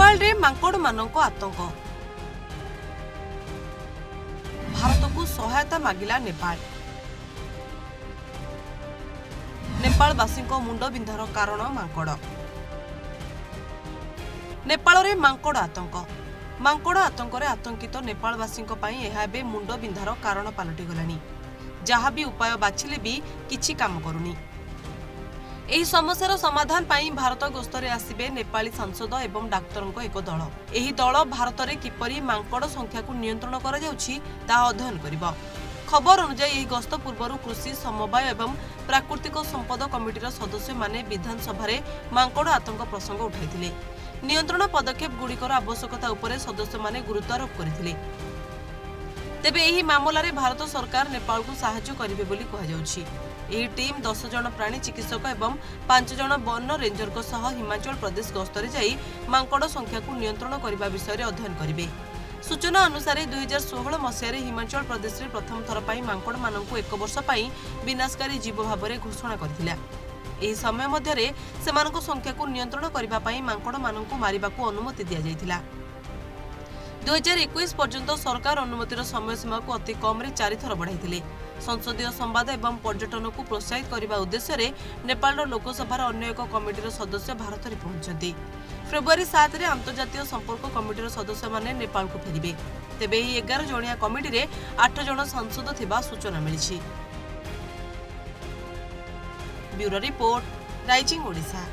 नेपाल रे मांकड़ मानक आतंक भारत को सहायता मागिला नेपालवासी मुंड बिंधार कारण मांकड़ नेपाल रे मांकड़ आतंक रे आतंकित नेपालवासी मुंड बिंधार कारण पलटि गलानी। जहाँ भी उपाय बाछिले भी किछि काम करूनी। एही समस्यार समाधान पाई भारत गस्तरे आसिबे नेपाली सांसद एवं डाक्तरଙ୍କ एक दल। एही दल भारत रे किपरि मांकड़ संख्या को नियंत्रण करा जाउछि ता अध्ययन करिबो। खबर अनुसार यह गस्त पूर्व कृषि समवाय एवं प्राकृतिक संपद कमिटीर सदस्य माने विधानसभा मांकड़ आतंक प्रसंग उठाइथिले। नियंत्रण पदक्षेप गुड़िकर आवश्यकता उपरे सदस्य माने गुरुत्वारोप करथिले। तेबे एही मामला रे भारत सरकार नेपाल को सहायता करिवे बोली कहा जाउछि। एही टीम 10 जन प्राणी चिकित्सक एवं 5 जन वन रेंजर को सह हिमाचल प्रदेश गस्तरे जाई मांकड़ संख्या को नियंत्रण करने विषय अध्ययन करिवे। सूचना अनुसार 2016 मसीह हिमाचल प्रदेश रे प्रथम थर पाई मांकड़ मानक 1 वर्ष पाई विनाशकारी जीव भाव में घोषणा करथिला। एही समय मध्यरे सेमानक संख्या को नियंत्रण करबा पाई मांकड़ मानक मारिबाकू अनुमति दिया जायतिला। 2021 पर्यंत सरकार अनुमतिर समय सीमा को अति कम 4 थर बढ़ाई। संसदीय संवाद एवं पर्यटन को प्रोत्साहित करने उद्देश्य रे नेपाल लोकसभा अन्य एक कमिटीर सदस्य भारत में पहुंचती। फेब्रुआरी 7 रे अंतर्जातीय संपर्क कमिटीर सदस्य माने नेपाल को फेरिबे। तेबे एही 11 जणिया कमिटी रे 8 जण सांसद थिबा सूचना मिलिछि। Bureau report, rising Odisha.